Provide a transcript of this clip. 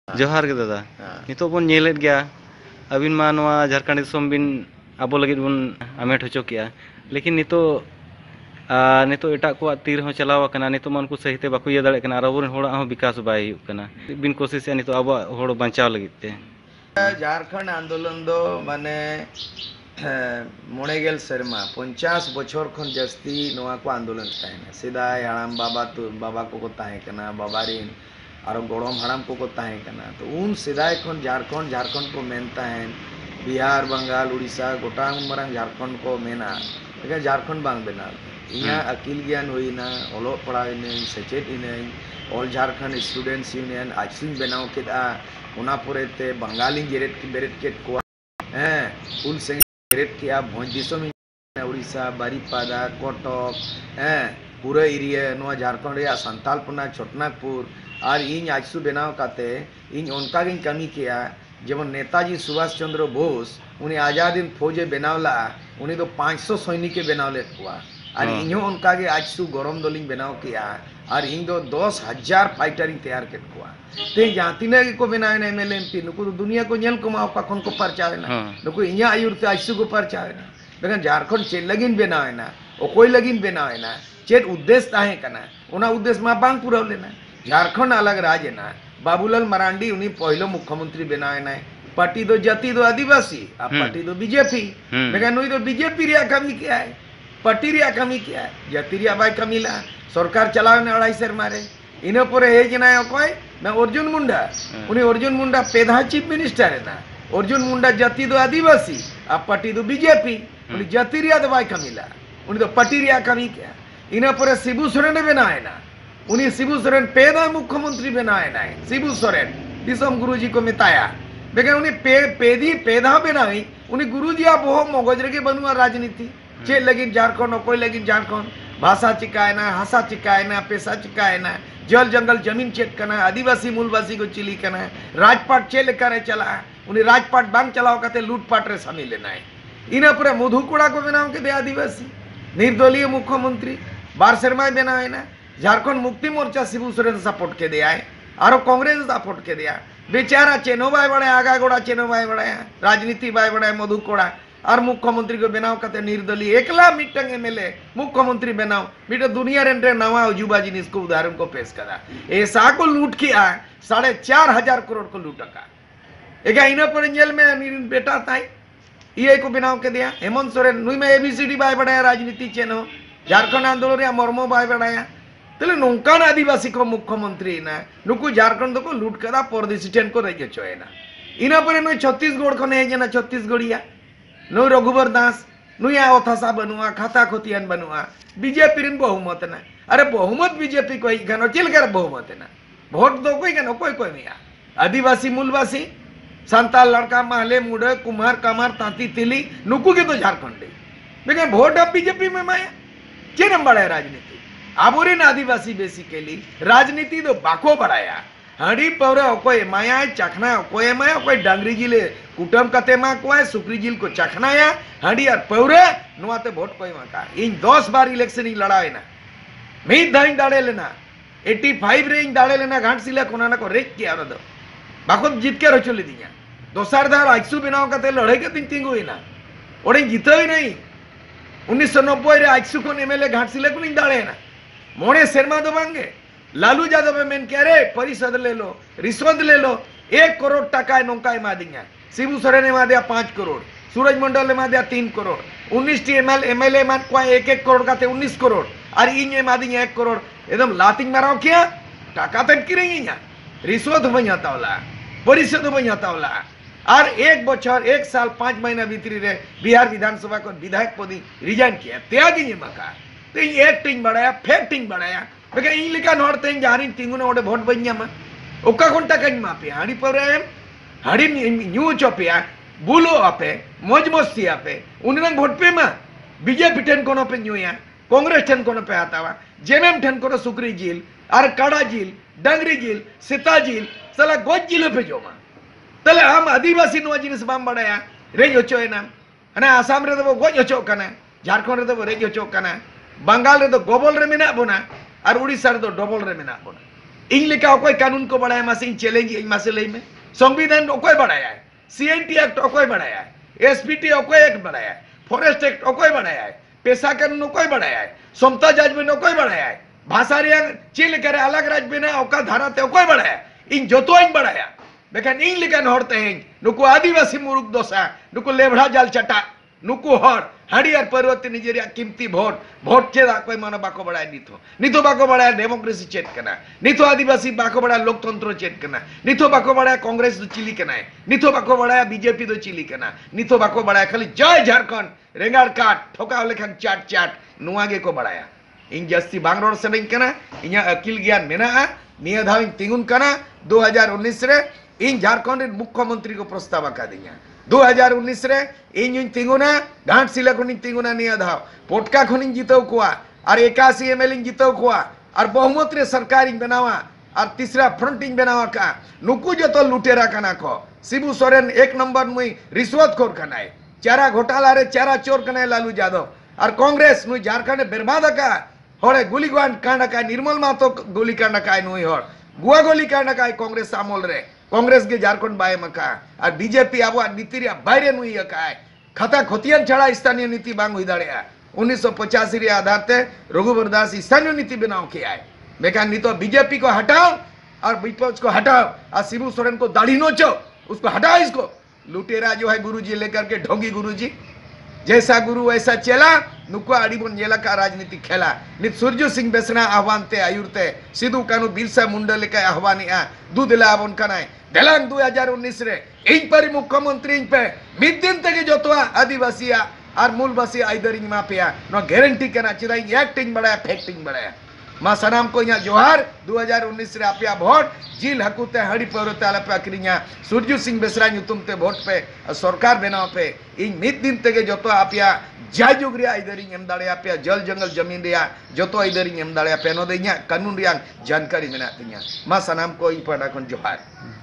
जोहार के दादा नितो बन नेलेट गया अबिन मा नवा झारखंड दिसोम बिन आबो लगित बन आमेट होचो किया लेकिन नितो नितो एटा को तीर हो चलाव कना नितो मन को सहीते बाको ये दाड़े कना आरो होड़ा हो विकास बाय हुयु कना बिन कोशिश नितो आबो होड़ बचाव लगित ते झारखंड आंदोलन दो माने मोड़ेगेल शर्मा 50 बछर खन जस्ती नवा को आंदोलन ताहेना सिदाय हराम बाबा तो बाबा को ताहे कना बाबा रिन और गोड़म हराम को ताहे कना तो उन सिदाय खन झारखंड को मेनता है बिहार बंगाल उड़ीसा गोटा मरंग झारखंड को मेना लेकिन झारखंड बांग बेना इना अकिल ज्ञान होइना ओलो पढ़ाइने सेचेत इनै ऑल झारखंड स्टूडेंट्स यूनियन आइसिंग बनाव केदा ओना पोरेते बंगाली बेरेट के को उल से बेरेट किया भोज दिसोम उड़ीसा बारीपादा कटक पूरा एरिया नवा झारखंड रे संतालपना छोटनागपुर और इन आजसु बनाव काते इन उनका गिन कमी किया जेमन नेताजी सुभाष चंद्र बोस उन्हें आजादीन फौजे बनावला उन्हें तो 500 सैनिक बनाव ले हुआ और इन्हों उनका के आजसु गरम दलिंग बनाव किया और इन दो 10,000 फाइटर तैयार के हुआ ते जातिने को बनावे ना एमएलए एमपी नुको दुनिया को नेल को माओ कखन को परचावे ना नुको इन्या आयुर ते आजसु को परचावे ना लेकिन झारखंड चे लगिन बनावे ना ओ कोई लगिन बनावे ना चेत उद्देश्य ताहे कना ओना उद्देश्य मा बांग पूरा लेना झारखंड अलग राज्य ना बाबूलाल मरांडी उन्हीं पहलो मुख्यमंत्री बनाए ना पार्टी दो जाति दो आदिवासी अब पार्टी दो बीजेपी लेकिन नुई तो बीजेपी रिया कमी क्या है पार्टी रिया कमी क्या है जाति रिया बाई कमी ला सरकार चलावे ने 2.5 सेर मारे इनो परे हे जना कोई मैं अर्जुन मुंडा उन्हीं अर्जुन मुंडा पेधा चीफ मिनिस्टर है ना अर्जुन मुंडा जाति दो आदिवासी अब पार्टी दो बीजेपी उन्हीं जाति रिया दो बाई कमी ला उन्हीं तो पार्टी रिया कमी क्या इनो परे शिबू सोरेन बनाए ना उन्हीं शिबू सोरेन पेदा मुख्यमंत्री बनाए ना शिबू सोरेन दिसम गुरुजी को मिताया लेकिन उन्हीं पेदा बनाई उन्हीं गुरुजी आप वो मगज के बनुआ राजनीति चे लगिन झारखंड कोई लगिन झारखंड भाषा चिकायना हासा चिकायना पेशा चिकायना जल जंगल जमीन चेक करना आदिवासी मूलवासी को चिली करना राजपाट चे लेकर चला उन्हें राजपाट बांग चलाओ कहते लूटपाट रे शामिल लेना है इन्हें पूरा मधुकुड़ा को बनाओ के दे आदिवासी निर्दलीय मुख्यमंत्री 12 शर्मा बनाए ना झारखंड मुक्ति मोर्चा शिबू सोरेन सपोर्ट के दिया है और कांग्रेस सपोर्ट के दिया बेचारा चेनो बाय बड़ा आगा गोड़ा चेनो बाय बड़ा राजनीति बाय बड़ा मधुकोड़ा और मुख्यमंत्री को बनाओ कहते निर्दलीय एकला मिटंग एमएलए मुख्यमंत्री बनाओ बेटा दुनिया रे नवा अजूबा जिनिस को उदाहरण को पेश करा ऐसा को लूट किया 4,500 करोड़ को लूटा का एक इन पर जेल में बेटा था ये को बनाओ के दिया हेमंत सोरेन नुई में एबीसीडी बाय बड़ा राजनीति चेनो झारखंड आंदोलन मर्मो बाय बड़ा तेल नौकान आदिवासी को मुख्यमंत्री ना नुकु झारखंड को लूट करा परदेशी टेन को रही चोना इना पर नुई छत्तीसगढ़ को हेजना छत्तीसगढ़िया नुई रघुवर दास नुई अथासा बनुआ खाता खोतियान बनुआ बीजेपी रिन बहुमत ना अरे बहुमत बीजेपी को गानो चिलकर बहुमत ना भोट दो कोई गानो कोई कोई नहीं आदिवासी मूलवासी संताल लड़का महले मुड़े कुम्हार कमार तांती तिली नुकु के तो झारखंड लेकिन वोट अब बीजेपी में माया के नंबर है राजनीति आबोरीन आदिवासी बेसिकली राजनीति तो बाको बढ़ाया हड़ी पौरे कोई माया चखना कोई माया कोई डांगरी जिले कुटम कते मा कोई सुक्री जिल को चखनाया हड़ी और पौरे नुआते वोट कोई माका इन 10 बार इलेक्शन इन लड़ाए ना मी दाई दाड़े लेना 85 रे इन दाड़े लेना घाट सिला कोना को रेक किया रो दो बाको जीत के रचोली दिया दोसर दार आइसु बनाओ कते लड़ाई के तीन तीन हुई ना ओडे जीतो ही नहीं 1990 रे आइसु को एमएलए घाट सिला को इन दाड़े ना मोड़े शर्मा दो मांगे लालू यादव मेन कह रहे परिषद ले लो रिश्वत ले लो 1 करोड़ टका नौका मा दिया शिबू सोरेन ने मा दिया 5 करोड़ सूरज मंडल ने मा दिया 3 करोड़ 19 टी एमएलए मान को 1-1 करोड़ का 19 करोड़ और इन मा दिया 1 करोड़ एकदम लातिंग माराओ क्या टका तक की रही रिश्वत बजाता वाला परिषद बजाता वाला और 1 बछर 1 साल 5 महीना भीतरी रे बिहार विधानसभा को विधायक पद रिजाइन किया त्यागी मका तो एक टिंग बढ़ाया फेर टिंग बढ़ाया लेकिन इन लिखा नोड़ते जहां तिंगुना ओडे वोट बन्यामा ओका घंटा कहीं मापे हाड़ी पर हाड़ी न्यू चोपिया बुलो आपे मौज मस्ती आपे उन्हें वोट पे मा बीजेपी ठेन कोनो पे न्यूया कांग्रेस ठेन कोनो पे आतावा जेएमएम ठेन कोनो सुक्री झील और काड़ा झील डंगरी झील सीता झील सला गोज झील पे जोमा तले हम आदिवासी नो जिनिस बाम बढ़ाया रेज होचो ना अने आसाम रे तो गोज होचो कना झारखंड रे तो रेज होचो कना बंगाल रे तो गोबल रे मेना बोना और उड़ीसा रे तो डबल रे मेना बोना इन लेका कोई कानून को बढ़ाया मासे इन चैलेंज इन मासे लई में संविधान कोई बढ़ाया है सीएनटी एक्ट कोई बढ़ाया है एसपीटी कोई एक्ट बढ़ाया है फॉरेस्ट एक्ट कोई बढ़ाया है पेशा कानून कोई बढ़ाया है समता जजमेंट कोई बढ़ाया है भाषा रे चिल करे अलग राज्य में ना ओका धारा ते कोई बढ़ाया इन जोतो इन बढ़ाया बेखान इन लेकान हरते हैं नुकु आदिवासी मुरुक दोसा नुकु लेभड़ा जाल चटा नुकु हर हड़ियार पर्वती निजेरिया कीमती भोट चेदा कोई मानो बाको बड़ा नितो बाको बड़ा डेमोक्रेसी चेट कना नितो आदिवासी बाको बड़ा लोकतंत्र चेट कना नितो बाको बड़ा कांग्रेस दो चिली कना नितो बाको बड़ा बीजेपी दो चिली कना नितो बाको बड़ा खाली जय झारखंड रेंगाड़ काट ठोका लेखान चाट चाट नुआ गे को बढ़ाया इन जस्ती बांग रोड सनई कना इया अकिल ज्ञान मेना निया धाव तिंगुन कना 2019 रे इन झारखंड मुख्यमंत्री को प्रस्ताव आका दिया 2019 रे इन तिंगुना घाट सिला खन तिंगुना निया धाव पोटका खन जीतव कुआ और 81 एमएल जीतव कुआ और बहुमत रे सरकार इन बनावा और तीसरा फ्रंट इन बनावा का नुकु जो तो लुटेरा कना को शिबू सोरेन 1 नंबर मुई रिश्वतखोर कनाए चारा घोटाला रे चारा चोर कनाए लालू यादव और कांग्रेस नुई झारखंड बर्बाद का होरे गुलीकांड कांड का निर्मल मातो गोली कांड का नुई होर गुआ गोली कांड का कांग्रेस आमोल रे कांग्रेस के झारखंड बाय मका और बीजेपी अब नीति रे बाहरे नुई का खता खतियान छड़ा स्थानीय नीति बांग हुई दाड़िया 1985 रे आधार ते रघुवर दास स्थानीय नीति बनाओ किया है बेकार नहीं तो बीजेपी को हटाओ और विपक्ष को हटाओ और शिबू सोरेन को दाढ़ी नोचो उसको हटाओ इसको लुटेरा जो है गुरुजी लेकर के ढोंगी गुरुजी जैसा गुरु वैसा चेला नुको अड़ीबन जेला का राजनीति खेला नित सूर्य सिंह बेसना आह्वान ते आयुरते सिद्धू कानू बिरसा मुंडा लेका आह्वान दूधला आबन कनाय देलांग 2019 रे इन पर मुख्यमंत्री इन पे मिद दिन तक जोतवा आदिवासी और मूलवासी आइदरिंग माफिया नो गारंटी कना चिदा एक्टिंग बड़ा फैक्टिंग बड़ा मा सनाम को यहाँ जोहार 2019 रे आपिया वोट जिल हकुते हड़ी पौरते आला पे अक्रिया सूर्य सिंह बेसरा नुतुमते वोट पे सरकार बनाव पे इन मिद दिन तक जोतो आपिया जायजुग रे आइदरिंग एम दाड़े आपिया जल जंगल जमीन रे जोतो आइदरिंग एम दाड़े पे नो दे कानून रे जानकारी मेना तिया मा सनाम को ई पड़ा कोन जोहार